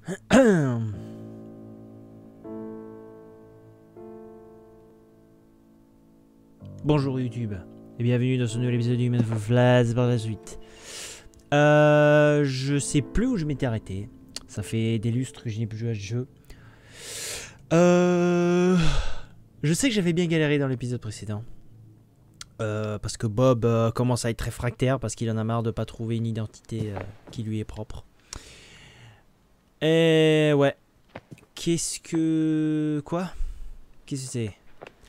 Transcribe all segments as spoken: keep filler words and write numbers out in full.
Bonjour YouTube, et bienvenue dans ce nouvel épisode du Man of Flash par la suite. Euh, je sais plus où je m'étais arrêté. Ça fait des lustres que je n'ai plus joué à ce jeu. Euh, je sais que j'avais bien galéré dans l'épisode précédent. Euh, parce que Bob euh, commence à être réfractaire parce qu'il en a marre de pas trouver une identité euh, qui lui est propre. Et ouais. Qu'est-ce que... Quoi? Qu'est-ce que c'est?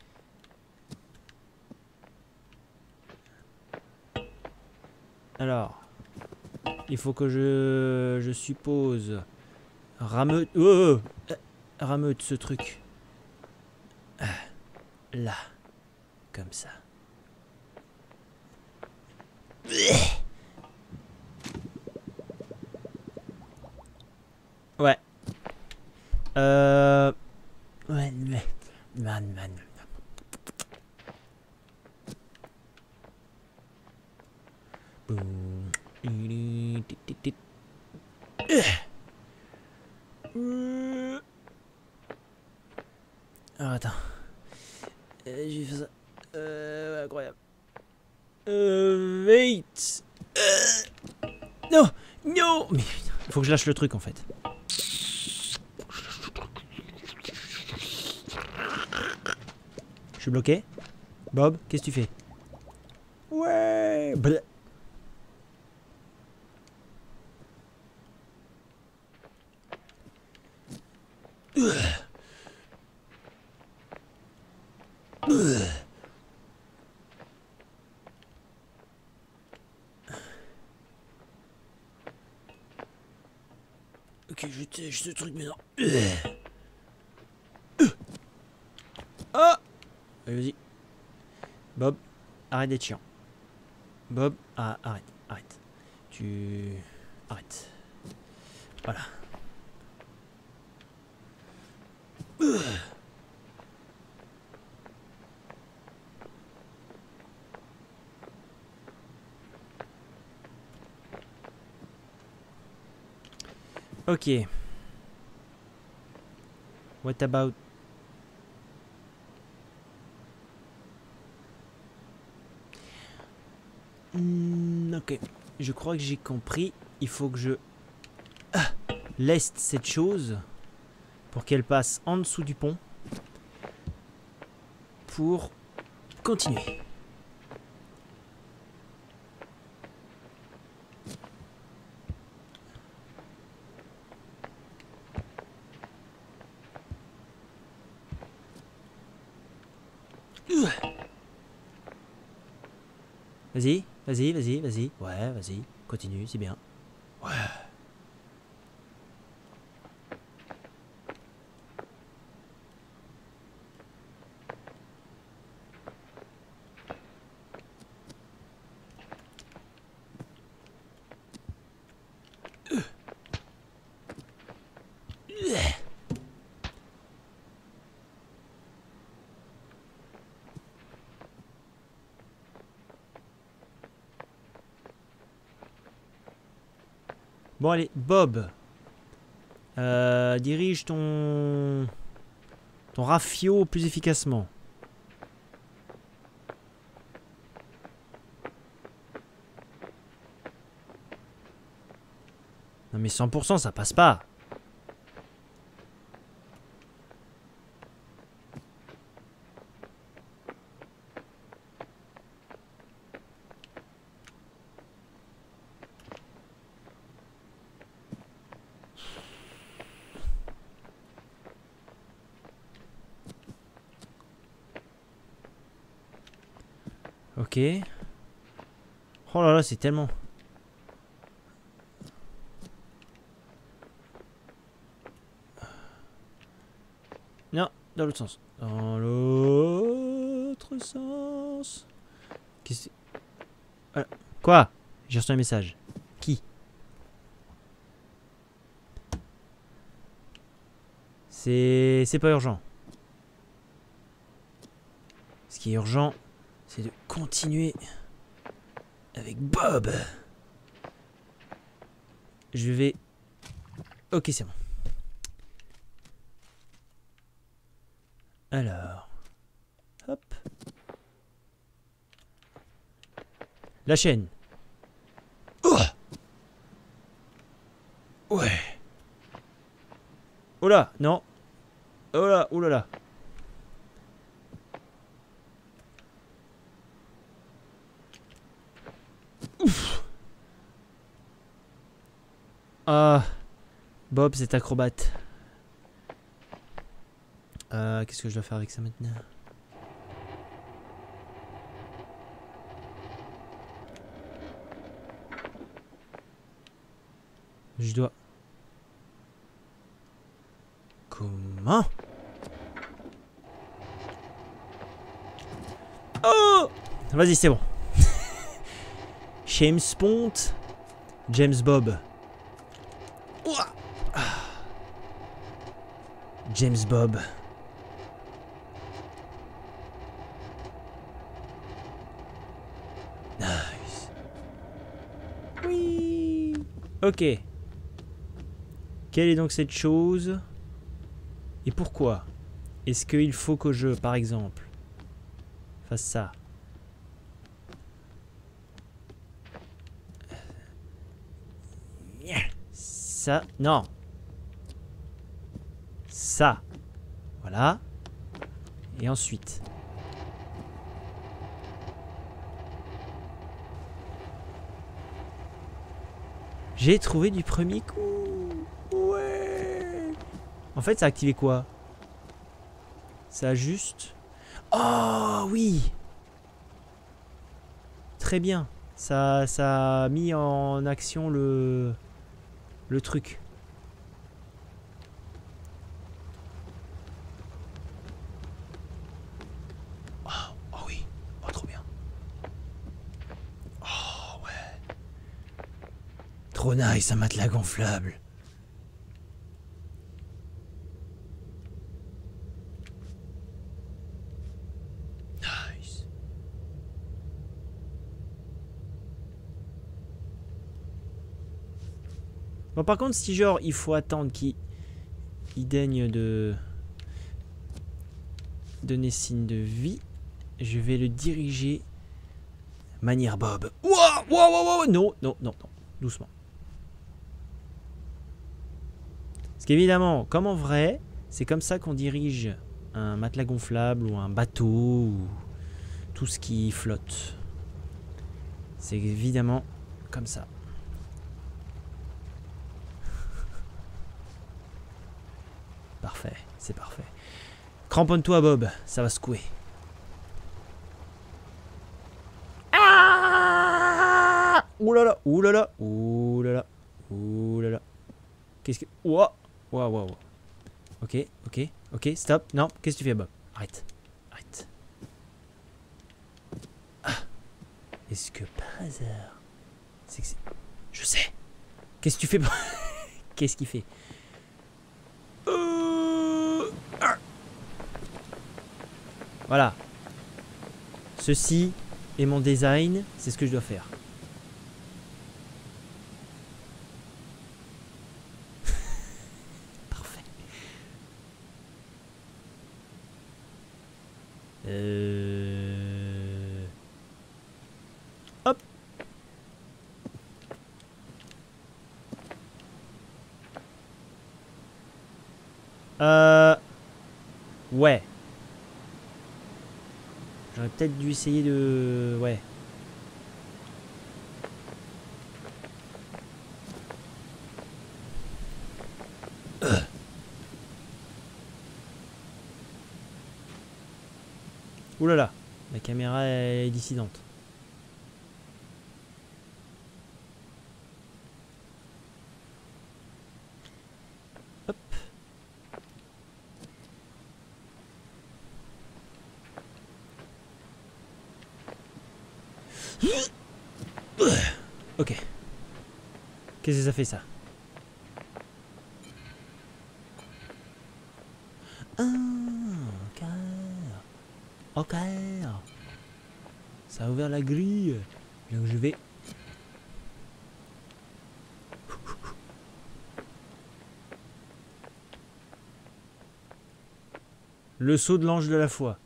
Alors, il faut que je, je suppose, rameute, oh, oh, rameute ce truc, là, comme ça. Ouais. Euh... Ouais, ouais. Man, man. Boum. Alors attends. Euh, je vais faire ça. Euh, incroyable. Euh, wait. Euh, non, non. Mais il faut que je lâche le truc en fait. Je suis bloqué. Bob, qu'est-ce que tu fais? Ouais. Bleh. Ok, je tèche ce truc maintenant. Ah! Allez, vas-y. Bob, arrête d'être chiant. Bob, ah, arrête, arrête. Tu... Arrête. Voilà. Ok. What about... Hmm, ok. Je crois que j'ai compris. Il faut que je... Ah, laisse cette chose pour qu'elle passe en dessous du pont. Pour continuer. Vas-y, vas-y, vas-y, vas-y. Ouais, vas-y. Continue, c'est bien. Ouais. Bon allez, Bob, euh, dirige ton ton rafio plus efficacement. Non mais cent pour cent ça passe pas. Ok. Oh là là, c'est tellement... Non, dans l'autre sens. Dans l'autre sens. Qu'est-ce que... Voilà. Quoi? J'ai reçu un message. Qui? C'est... C'est pas urgent. Ce qui est urgent, c'est de continuer avec Bob. Je vais... Ok, c'est bon. Alors. Hop. La chaîne. Oh ouais. Oh là, non. Oh là, oh là là. Ouf. Ah. Bob, c'est acrobate. Euh, qu'est-ce que je dois faire avec ça maintenant? Je dois... Comment? Oh! Vas-y, c'est bon. James Pont. James Bob. Ouah. James Bob. Nice. Oui. Ok. Quelle est donc cette chose? Et pourquoi? Est-ce qu'il faut que je, par exemple, fasse ça? Ça, non. Ça. Voilà. Et ensuite. J'ai trouvé du premier coup. Ouais. En fait, ça a activé quoi? Ça a juste... Oh oui. Très bien. Ça, ça a mis en action le... Le truc. Oh, oh oui. Oh, trop bien. Oh, ouais. Trop nice, un matelas gonflable. Nice. Bon, par contre, si genre, il faut attendre qu'il il daigne de donner signe de vie, je vais le diriger manière Bob. Ouah, ouah, ouah, ouah, non, non, non, non, doucement. Parce qu'évidemment, comme en vrai, c'est comme ça qu'on dirige un matelas gonflable ou un bateau ou tout ce qui flotte. C'est évidemment comme ça. Parfait, c'est parfait. Cramponne-toi, Bob, ça va secouer. Ah! Ouh là là, ouh là là, ouh là là, ouh là là. Qu'est-ce que... Ouah, ouah, ouah, ouah. Ok, ok, ok, stop. Non, qu'est-ce que tu fais, Bob? Arrête, arrête. Ah. Est-ce que par hasard... C'est que c'est... Je sais. Qu'est-ce que tu fais? Qu'est-ce qu'il fait? euh... ah. Voilà. Ceci est mon design. C'est ce que je dois faire. Parfait. Euh... Hop. Euh... Ouais. J'aurais peut-être dû essayer de... Ouais. Euh. Ouh là là. La caméra est dissidente. Hop. Ok. Qu'est-ce que ça fait, ça? Ah, ok. Ok. Ça a ouvert la grille. Donc je vais... Le sceau de l'ange de la foi.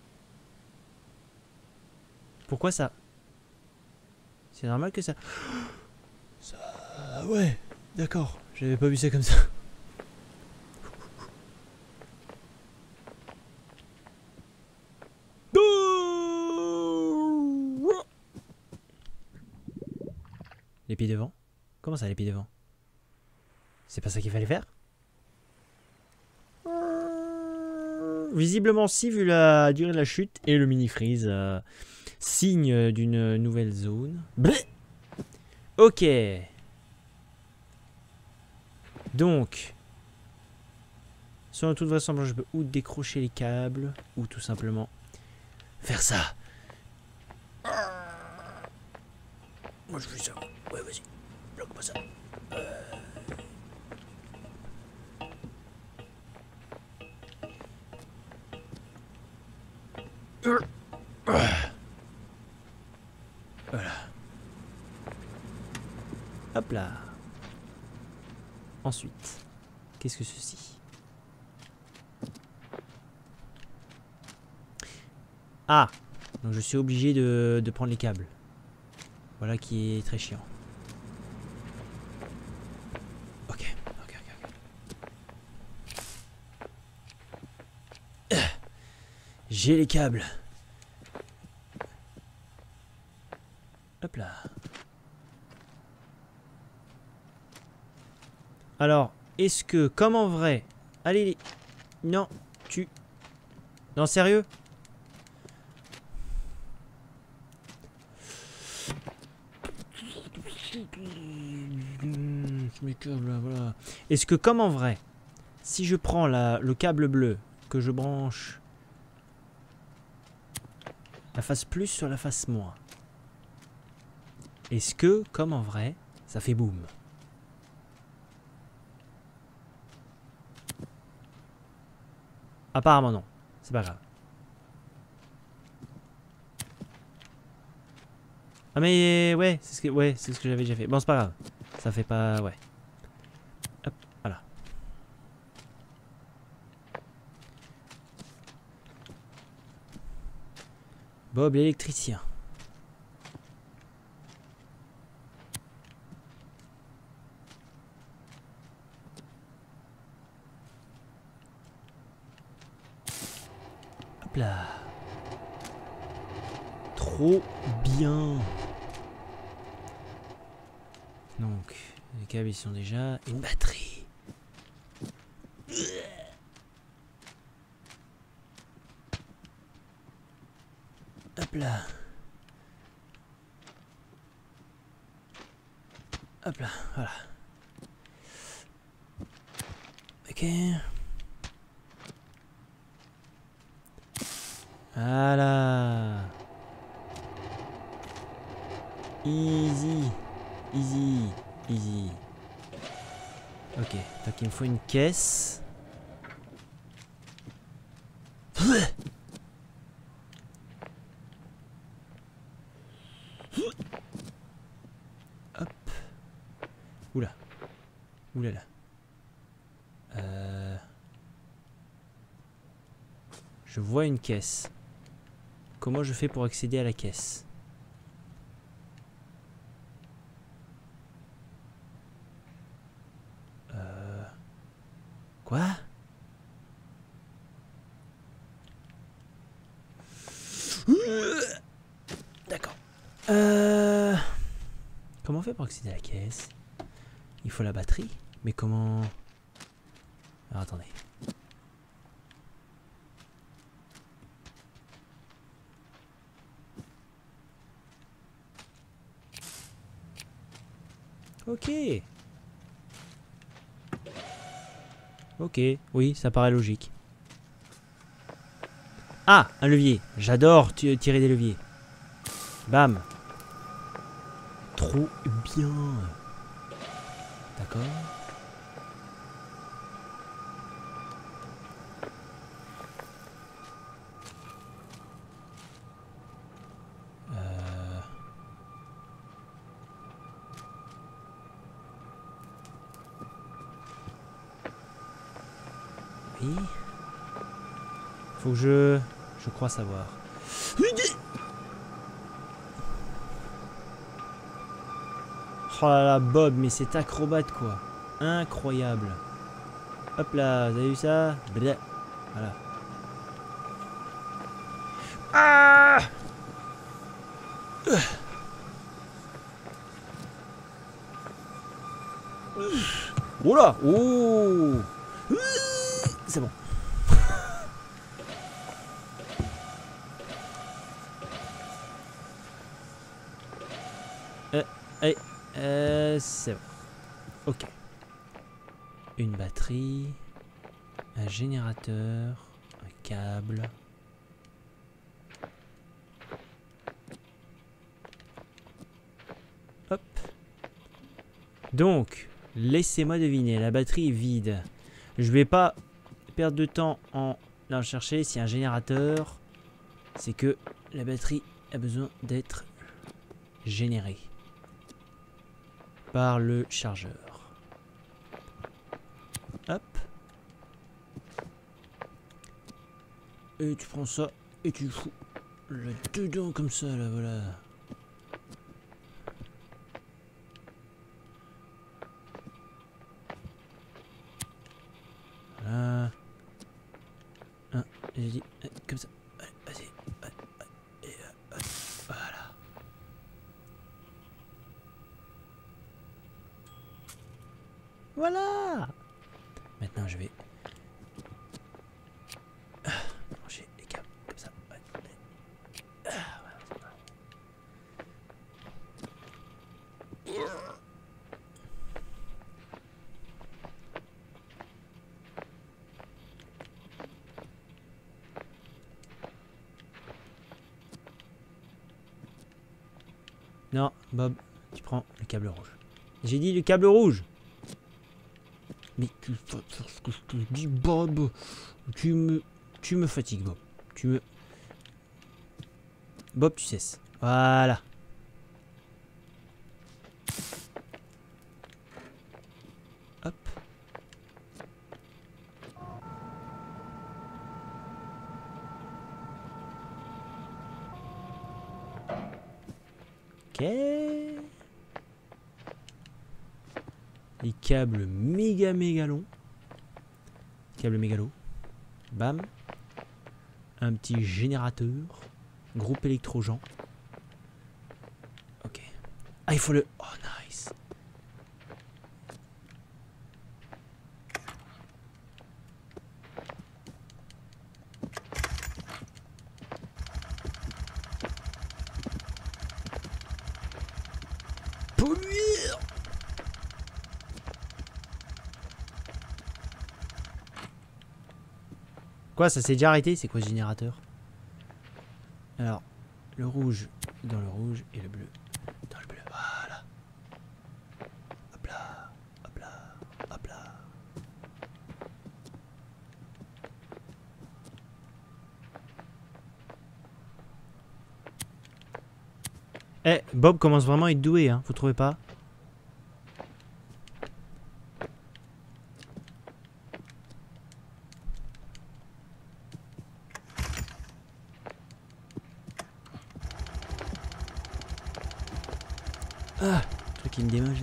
Pourquoi ça? C'est normal que ça... Ça... Ouais, d'accord. J'avais pas vu ça comme ça. Les pieds devant? Comment ça, les pieds devant? C'est pas ça qu'il fallait faire? Visiblement si, vu la durée de la chute et le mini-freeze. Euh, signe d'une nouvelle zone. Bleh. Ok. Donc, selon toute vraisemblance, je peux ou décrocher les câbles, ou tout simplement faire ça. Moi je fais ça. Ouais, vas-y. Bloque-moi ça. Euh... Voilà. Hop là. Ensuite, qu'est-ce que ceci? Ah! Donc je suis obligé de, de prendre les câbles. Voilà qui est très chiant. Ok, ok, ok, ok. J'ai les câbles. Hop là. Alors, est-ce que, comme en vrai... Allez, non, tu... Non, sérieux? Mes câbles, voilà. Est-ce que, comme en vrai, si je prends la, le câble bleu, que je branche la face plus sur la face moins, est-ce que, comme en vrai, ça fait boum? Apparemment non, c'est pas grave. Ah mais ouais, c'est ce que ouais, c'est ce que j'avais déjà fait. Bon, c'est pas grave. Ça fait pas ouais. Hop, voilà. Bob l'électricien. Hop là. Trop bien. Donc, les câbles ils sont déjà... Une batterie. Hop là. Hop là, voilà. Ok. Voilà. Easy. Easy. Easy. Ok, donc il me faut une caisse. Hop. Oula. Oula là. Euh... Je vois une caisse. Comment je fais pour accéder à la caisse? Euh... Quoi? D'accord. Euh... Comment on fait pour accéder à la caisse? Il faut la batterie. Mais comment... Alors attendez. Ok. Ok, oui, ça paraît logique. Ah, un levier. J'adore tirer des leviers. Bam. Trop bien. D'accord. Euh... Oui. Faut que je... Je crois savoir. Oh là là, Bob, mais c'est acrobate quoi. Incroyable. Hop là, vous avez vu ça? Blah. Voilà. Ah oh là. Oh. C'est bon. euh, allez, euh, c'est bon. Ok. Une batterie, un générateur, un câble. Hop. Donc, laissez-moi deviner, la batterie est vide. Je vais pas perdre de temps en la chercher. S'il y a un générateur, c'est que la batterie a besoin d'être générée par le chargeur. Hop. Et tu prends ça et tu fous là dedans comme ça, là, voilà. Voilà. Un, j'ai dit, comme ça. Allez, vas-y. Et voilà. Voilà. Maintenant, je vais brancher les câbles comme ça. Ouais. Ah, voilà. Non, Bob, tu prends le câble rouge. J'ai dit le câble rouge. Mais tu vas faire ce que je te dis, Bob. Tu me, tu me fatigues, Bob. Tu me... Bob, tu cesses. Voilà. Hop. Ok. Les câbles méga méga longs. Câble mégalo. Bam. Un petit générateur. Groupe électrogen. Ok. Ah, il faut le... Oh, nice. Polluer. Quoi, ça s'est déjà arrêté? C'est quoi ce générateur? Alors, le rouge dans le rouge et le bleu dans le bleu. Voilà. Hop là, hop là, hop là. Eh, Bob commence vraiment à être doué, hein, vous trouvez pas? Ah, le truc qui me démange là.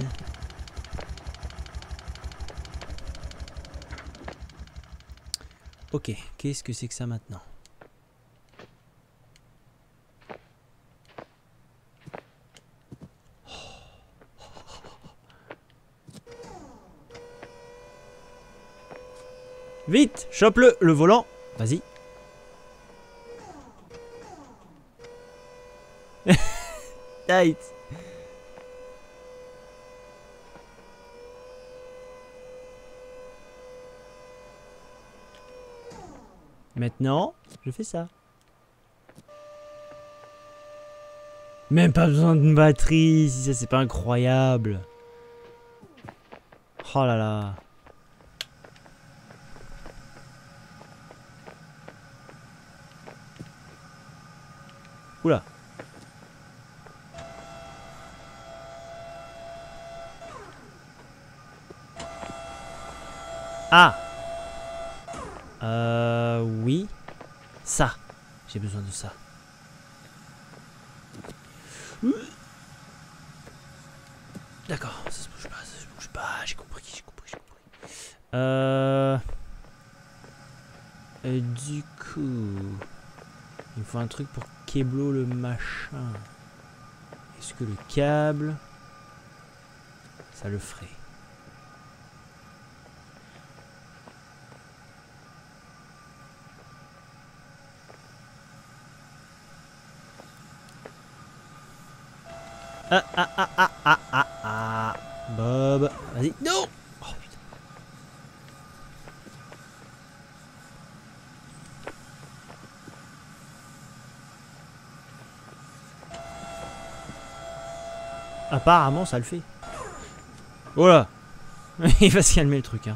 Ok, qu'est-ce que c'est que ça maintenant? Vite, chope-le, le volant. Vas-y. Tight. Maintenant, je fais ça. Même pas besoin de batterie, si ça c'est pas incroyable. Oh là là. Oula. Ah. Euh... Oui. Ça. J'ai besoin de ça. D'accord, ça se bouge pas, ça se bouge pas. J'ai compris, j'ai compris, j'ai compris. Euh... Et du coup... Il me faut un truc pour kéblo le machin. Est-ce que le câble... Ça le ferait. Ah ah ah ah ah ah ah. Bob, vas-y. Non. Oh putain. Apparemment ça le fait. Voilà. Il va se calmer le truc hein.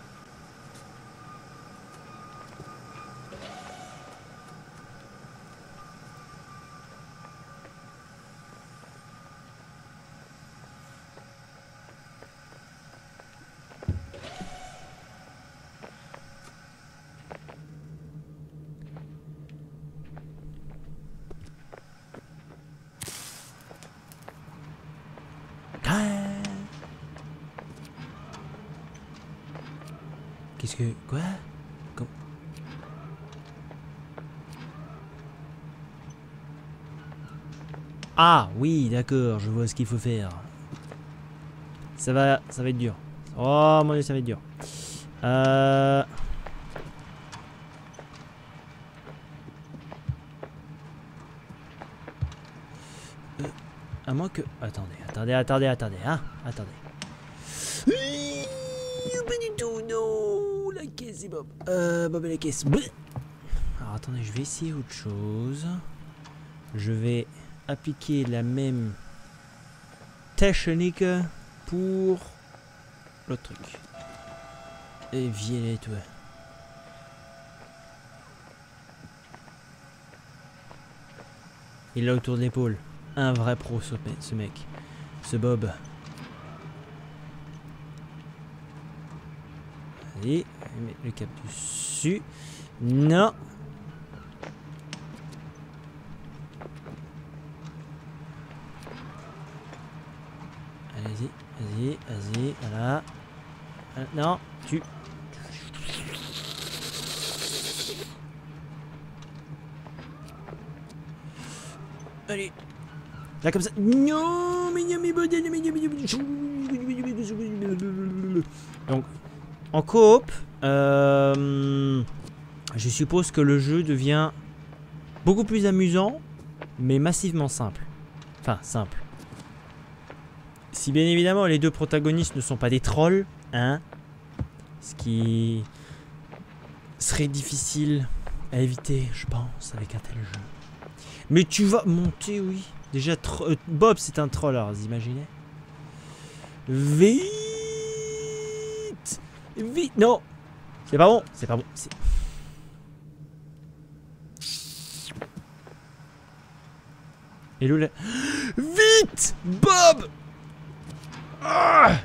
Qu'est-ce que... Quoi? Comme... Ah oui, d'accord, je vois ce qu'il faut faire. Ça va, ça va être dur. Oh mon dieu, ça va être dur. Euh... euh... À moins que... Attendez, attendez, attendez, attendez, hein. Attendez. Pas du tout, non. La caisse, c'est Bob. Euh, Bob et la caisse. Alors attendez, je vais essayer autre chose. Je vais appliquer la même technique pour l'autre truc. Et violet, ouais. Il l'a autour de l'épaule. Un vrai pro, ce mec. Ce Bob. Allez, mettre le cap dessus. Non. Allez-y, vas-y, vas-y, voilà. Euh, non, tu... Allez. Là comme ça. Non, mais donc, en coop, euh, je suppose que le jeu devient beaucoup plus amusant, mais massivement simple. Enfin, simple. Si bien évidemment les deux protagonistes ne sont pas des trolls, hein, ce qui serait difficile à éviter, je pense, avec un tel jeu. Mais tu vas monter, oui. Déjà, euh, Bob, c'est un troll, alors vous imaginez? Vite! Vite! Non! C'est pas bon, c'est pas bon. Et le... Vite! Bob! Ah!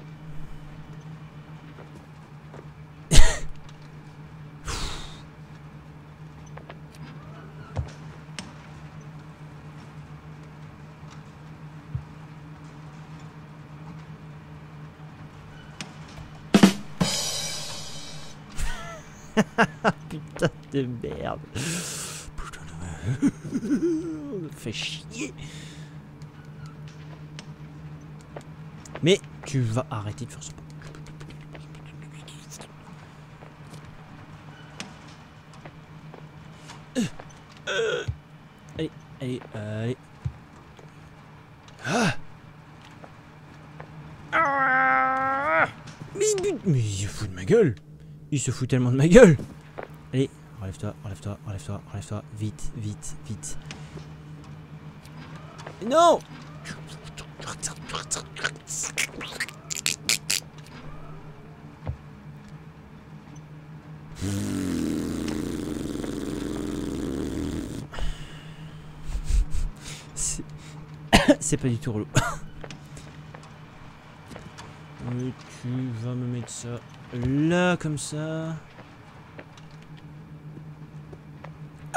Putain de merde. Putain de merde. Fait chier. Mais tu vas arrêter de faire ça. Euh, euh, allez, allez, allez. Ah. Ah. Mais, mais il se fout de ma gueule. Il se fout tellement de ma gueule. Allez, relève-toi, relève-toi, relève-toi, relève-toi. Vite, vite, vite. Non! C'est pas du tout relou. Mais tu vas me mettre ça là, comme ça.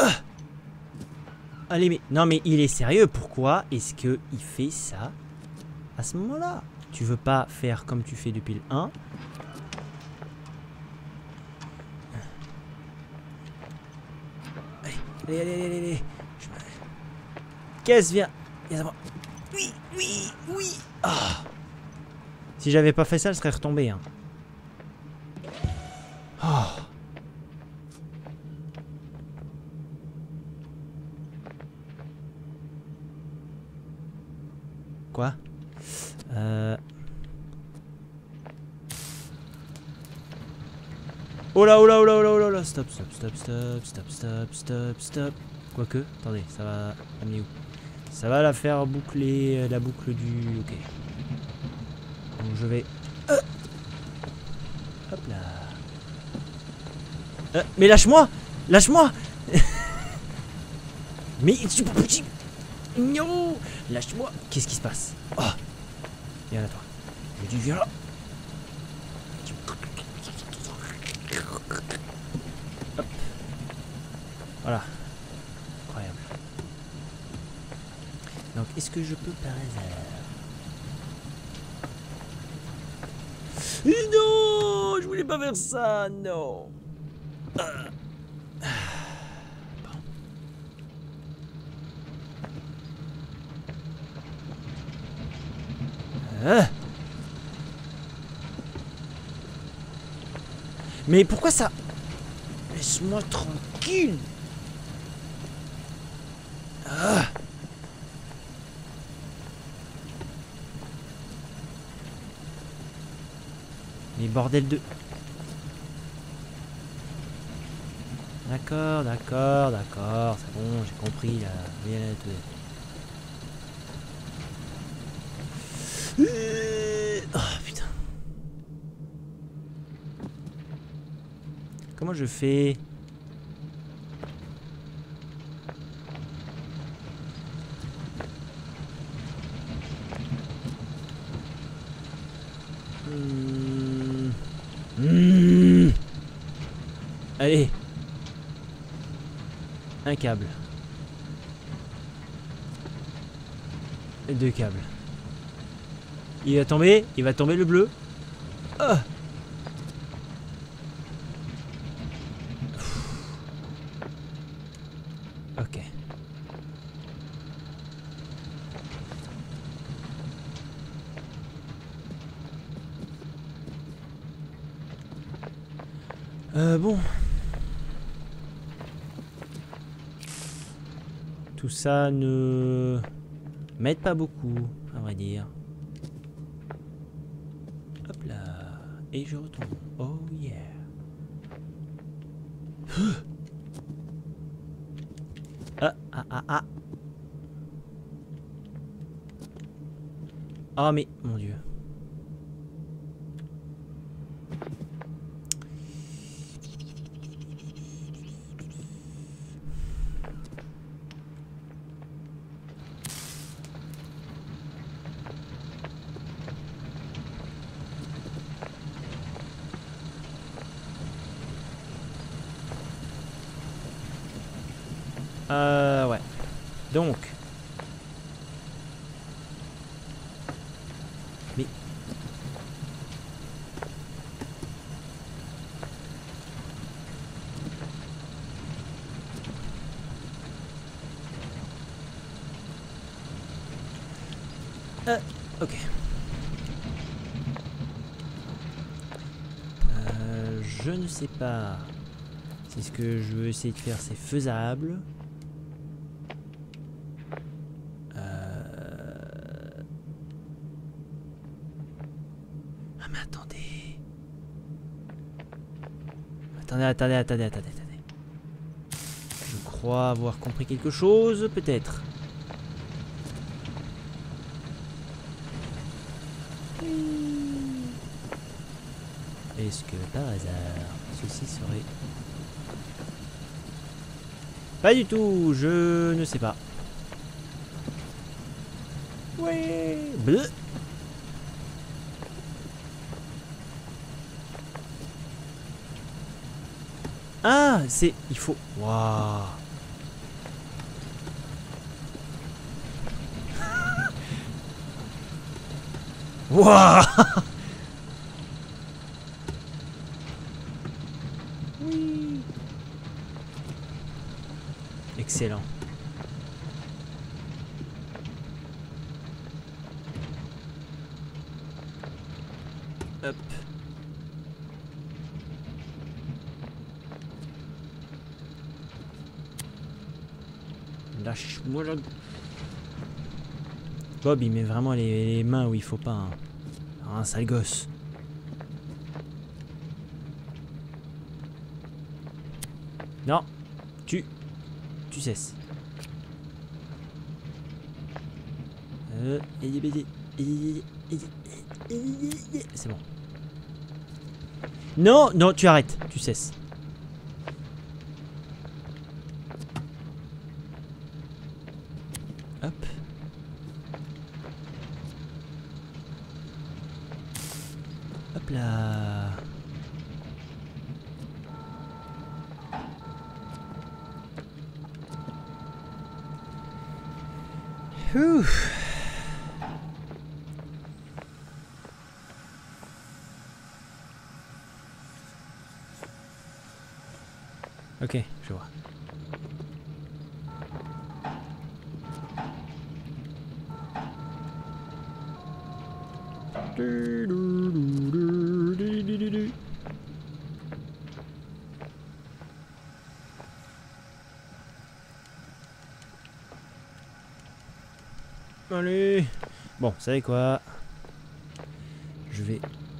allez, mais... Non, mais il est sérieux. Pourquoi est-ce qu'il fait ça à ce moment-là? Tu veux pas faire comme tu fais depuis le un? Allez, allez, allez, allez, allez. Je... Qu'est-ce viens? Viens à moi. Oui, oui, oui. Ah. Si j'avais pas fait ça, elle serait retombée. Hein. Oh. Quoi? Euh... Oh là, oh là, oh là, oh là, oh là, oh là, stop, stop, stop, stop, stop, stop, stop, stop. Quoique, attendez, ça va amener où? Ça va la faire boucler la boucle du... Ok. Donc je vais... Euh Hop là. Euh, mais lâche-moi! Lâche-moi! Mais c'est pas possible! Non! Lâche-moi! Qu'est-ce qui se passe? Oh! Viens là, toi. Je dis, viens là! Hop. Voilà. Incroyable. Donc, est-ce que je peux par hasard... Non! Je voulais pas faire ça! Non! Euh. Bon. Euh. Mais pourquoi ça? Laisse-moi tranquille! Ah. Mais bordel de... D'accord, d'accord, d'accord, c'est bon, j'ai compris là. Viens là, tout. Oh putain. Comment je fais? Mmh. Mmh. Allez. Un câble. Et deux câbles. Il va tomber, il va tomber le bleu. Oh. Ok. Euh, bon. Tout ça ne m'aide pas beaucoup, à vrai dire. Hop là. Et je retourne. Oh yeah. Ah, ah, ah, ah. Oh mais, mon Dieu. Euh, ouais. Donc. Mais. Euh, ok. Euh, je ne sais pas. C'est ce que je veux essayer de faire, c'est faisable. Attendez, attendez, attendez, attendez, attendez. Je crois avoir compris quelque chose, peut-être. Est-ce que par hasard, ceci serait... Pas du tout, je ne sais pas. Ouais. Bleu. Ah, c'est... Il faut... Waouh. Wouah. Oui. Excellent. Hop. Lâche-moi la... Bob, il met vraiment les, les mains où il faut pas. Hein. Un sale gosse. Non. Tu... Tu cesses. Euh... C'est bon. Non, non, tu arrêtes. Tu cesses. Hop. Hop là. Ouh. Ok, je vois. Allez. Bon, vous savez quoi? Je vais...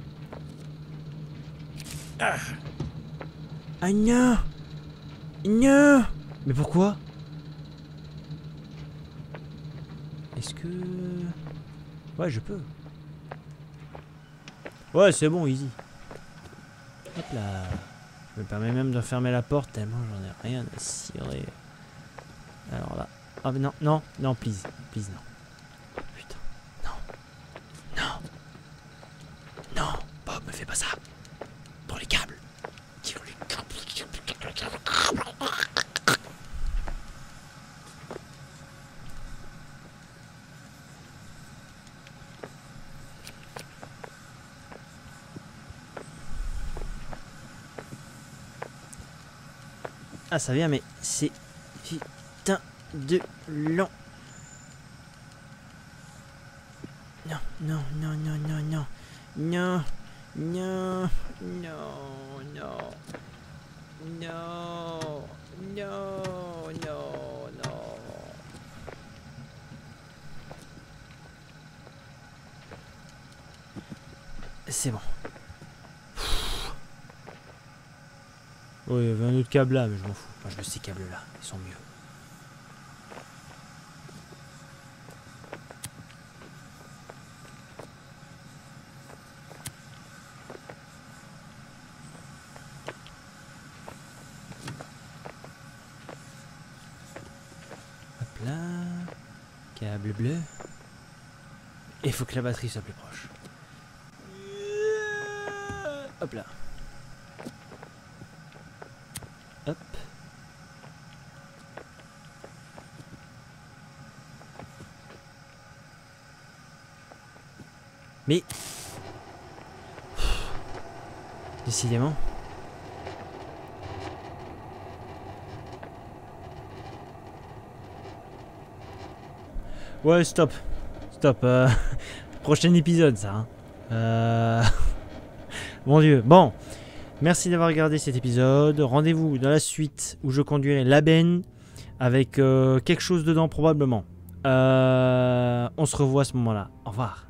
Ah, ah non. Non. Mais pourquoi? Est-ce que... Ouais, je peux. Ouais, c'est bon, easy. Hop là. Je me permets même de fermer la porte tellement j'en ai rien à cirer. Alors là. Ah, oh, non, non, non, please. Please, non. Putain. Non. Non. Non. Bob, me fais pas ça. Prends les câbles. Tire les câbles. Ah, ça vient, mais c'est putain de lent. Non, non, non, non, non, non. Non, non, non, non. Non, non, non, non. C'est bon. Oui, il y avait un autre câble là, mais je m'en fous. Enfin, je veux ces câbles là, ils sont mieux. Hop là. Câble bleu. Et il faut que la batterie soit plus proche. Hop là. Hop. Mais... Décidément. Ouais, stop. Stop. Euh... Prochain épisode, ça. Hein. Euh... Mon Dieu. Bon. Merci d'avoir regardé cet épisode. Rendez-vous dans la suite où je conduirai la benne avec euh, quelque chose dedans probablement. Euh... On se revoit à ce moment-là. Au revoir.